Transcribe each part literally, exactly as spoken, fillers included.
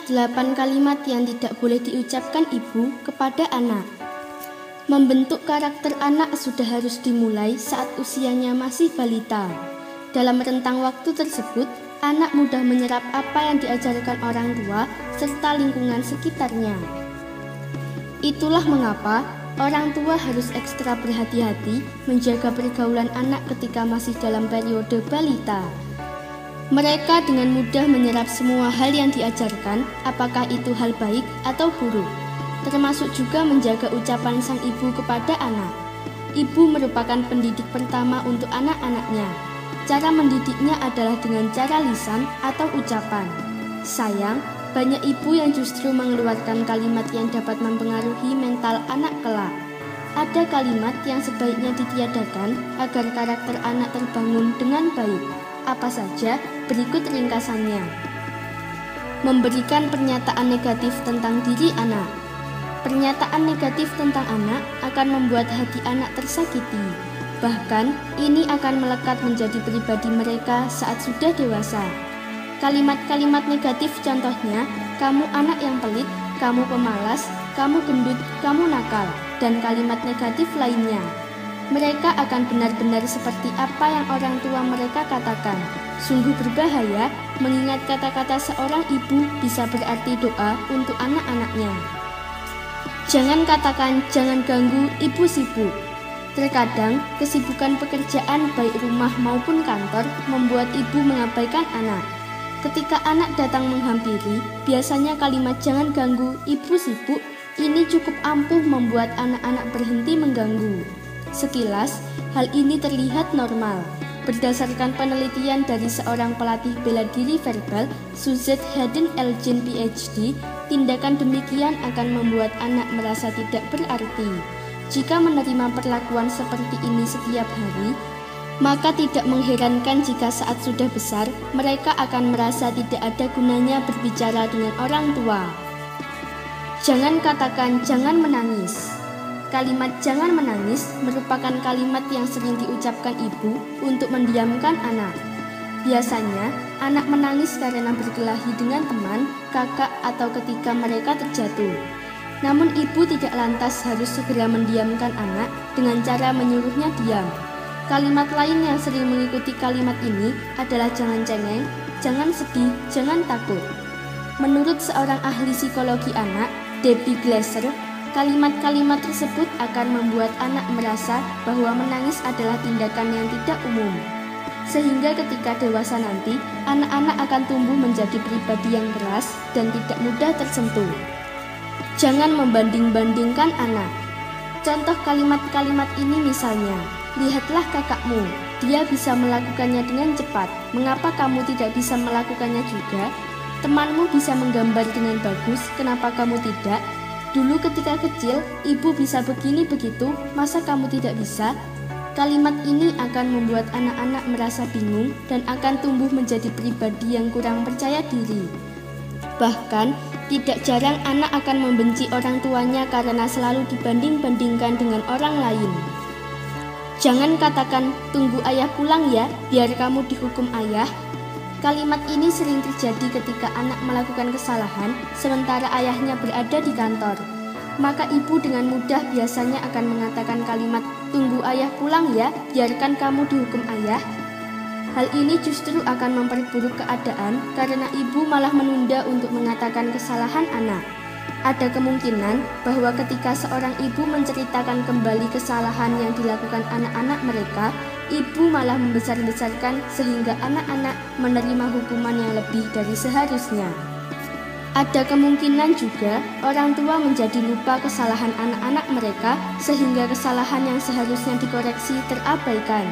delapan kalimat yang tidak boleh diucapkan ibu kepada anak. Membentuk karakter anak sudah harus dimulai saat usianya masih balita. Dalam rentang waktu tersebut, anak mudah menyerap apa yang diajarkan orang tua serta lingkungan sekitarnya. Itulah mengapa orang tua harus ekstra berhati-hati menjaga pergaulan anak ketika masih dalam periode balita. Mereka dengan mudah menyerap semua hal yang diajarkan, apakah itu hal baik atau buruk, termasuk juga menjaga ucapan sang ibu kepada anak. Ibu merupakan pendidik pertama untuk anak-anaknya. Cara mendidiknya adalah dengan cara lisan atau ucapan. Sayang, banyak ibu yang justru mengeluarkan kalimat yang dapat mempengaruhi mental anak kelak. Ada kalimat yang sebaiknya ditiadakan agar karakter anak terbangun dengan baik. Apa saja? Berikut ringkasannya. Memberikan pernyataan negatif tentang diri anak. Pernyataan negatif tentang anak akan membuat hati anak tersakiti. Bahkan, ini akan melekat menjadi pribadi mereka saat sudah dewasa. Kalimat-kalimat negatif contohnya, kamu anak yang pelit, kamu pemalas, kamu gendut, kamu nakal, dan kalimat negatif lainnya. Mereka akan benar-benar seperti apa yang orang tua mereka katakan. Sungguh berbahaya, mengingat kata-kata seorang ibu bisa berarti doa untuk anak-anaknya. Jangan katakan, jangan ganggu, ibu sibuk. Terkadang, kesibukan pekerjaan baik rumah maupun kantor membuat ibu mengabaikan anak. Ketika anak datang menghampiri, biasanya kalimat jangan ganggu, ibu sibuk, ini cukup ampuh membuat anak-anak berhenti mengganggu. Sekilas, hal ini terlihat normal. Berdasarkan penelitian dari seorang pelatih bela diri verbal, Suzette Haden Elgin P H D, tindakan demikian akan membuat anak merasa tidak berarti. Jika menerima perlakuan seperti ini setiap hari, maka tidak mengherankan jika saat sudah besar, mereka akan merasa tidak ada gunanya berbicara dengan orang tua. Jangan katakan jangan menangis. Kalimat jangan menangis merupakan kalimat yang sering diucapkan ibu untuk mendiamkan anak. Biasanya, anak menangis karena berkelahi dengan teman, kakak, atau ketika mereka terjatuh. Namun ibu tidak lantas harus segera mendiamkan anak dengan cara menyuruhnya diam. Kalimat lain yang sering mengikuti kalimat ini adalah jangan cengeng, jangan sedih, jangan takut. Menurut seorang ahli psikologi anak, Debbie Glaser, kalimat-kalimat tersebut akan membuat anak merasa bahwa menangis adalah tindakan yang tidak umum. Sehingga ketika dewasa nanti, anak-anak akan tumbuh menjadi pribadi yang keras dan tidak mudah tersentuh. Jangan membanding-bandingkan anak. Contoh kalimat-kalimat ini misalnya, lihatlah kakakmu, dia bisa melakukannya dengan cepat. Mengapa kamu tidak bisa melakukannya juga? Temanmu bisa menggambar dengan bagus, kenapa kamu tidak? Dulu ketika kecil, ibu bisa begini begitu, masa kamu tidak bisa? Kalimat ini akan membuat anak-anak merasa bingung dan akan tumbuh menjadi pribadi yang kurang percaya diri. Bahkan, tidak jarang anak akan membenci orang tuanya karena selalu dibanding-bandingkan dengan orang lain. Jangan katakan, tunggu ayah pulang ya, biar kamu dihukum ayah. Kalimat ini sering terjadi ketika anak melakukan kesalahan, sementara ayahnya berada di kantor. Maka ibu dengan mudah biasanya akan mengatakan kalimat, tunggu ayah pulang ya, biarkan kamu dihukum ayah. Hal ini justru akan memperburuk keadaan karena ibu malah menunda untuk mengatakan kesalahan anak. Ada kemungkinan bahwa ketika seorang ibu menceritakan kembali kesalahan yang dilakukan anak-anak mereka, ibu malah membesar-besarkan sehingga anak-anak menerima hukuman yang lebih dari seharusnya. Ada kemungkinan juga orang tua menjadi lupa kesalahan anak-anak mereka sehingga kesalahan yang seharusnya dikoreksi terabaikan.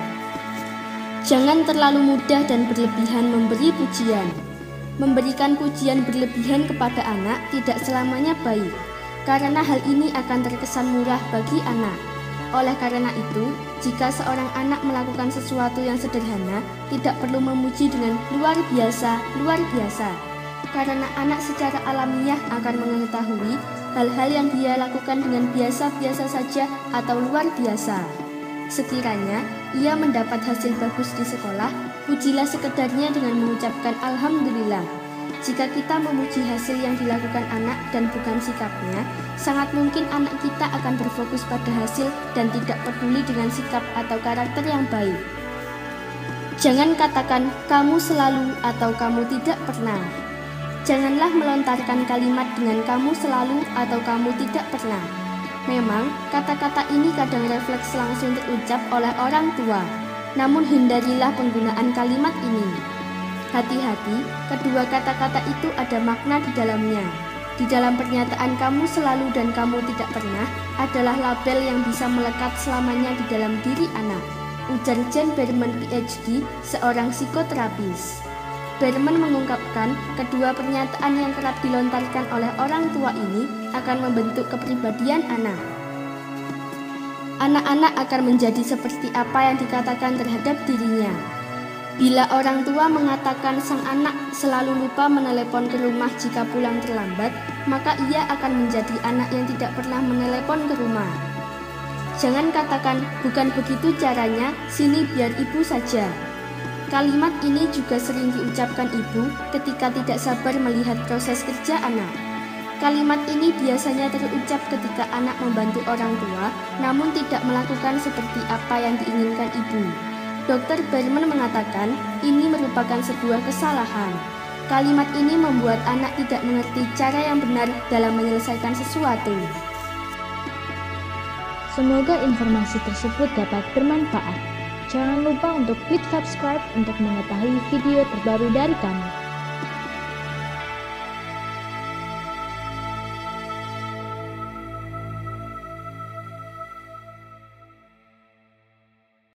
Jangan terlalu mudah dan berlebihan memberi pujian. Memberikan pujian berlebihan kepada anak tidak selamanya baik, karena hal ini akan terkesan murah bagi anak. Oleh karena itu, jika seorang anak melakukan sesuatu yang sederhana, tidak perlu memuji dengan luar biasa, luar biasa. Karena anak secara alamiah akan mengetahui hal-hal yang dia lakukan dengan biasa-biasa saja atau luar biasa. Sekiranya ia mendapat hasil bagus di sekolah, pujilah sekedarnya dengan mengucapkan Alhamdulillah. Jika kita memuji hasil yang dilakukan anak dan bukan sikapnya, sangat mungkin anak kita akan berfokus pada hasil dan tidak peduli dengan sikap atau karakter yang baik. Jangan katakan kamu selalu atau kamu tidak pernah. Janganlah melontarkan kalimat dengan kamu selalu atau kamu tidak pernah. Memang, kata-kata ini kadang refleks langsung terucap oleh orang tua. Namun hindarilah penggunaan kalimat ini. Hati-hati, kedua kata-kata itu ada makna di dalamnya. Di dalam pernyataan kamu selalu dan kamu tidak pernah adalah label yang bisa melekat selamanya di dalam diri anak, ujar Jen Berman P H D, seorang psikoterapis. Berman mengungkapkan kedua pernyataan yang kerap dilontarkan oleh orang tua ini akan membentuk kepribadian anak. Anak-anak akan menjadi seperti apa yang dikatakan terhadap dirinya. Bila orang tua mengatakan sang anak selalu lupa menelepon ke rumah jika pulang terlambat, maka ia akan menjadi anak yang tidak pernah menelepon ke rumah. Jangan katakan, bukan begitu caranya, sini biar ibu saja. Kalimat ini juga sering diucapkan ibu ketika tidak sabar melihat proses kerja anak. Kalimat ini biasanya terucap ketika anak membantu orang tua, namun tidak melakukan seperti apa yang diinginkan ibu. dokter Berman mengatakan ini merupakan sebuah kesalahan. Kalimat ini membuat anak tidak mengerti cara yang benar dalam menyelesaikan sesuatu. Semoga informasi tersebut dapat bermanfaat. Jangan lupa untuk klik subscribe untuk mengetahui video terbaru dari kami.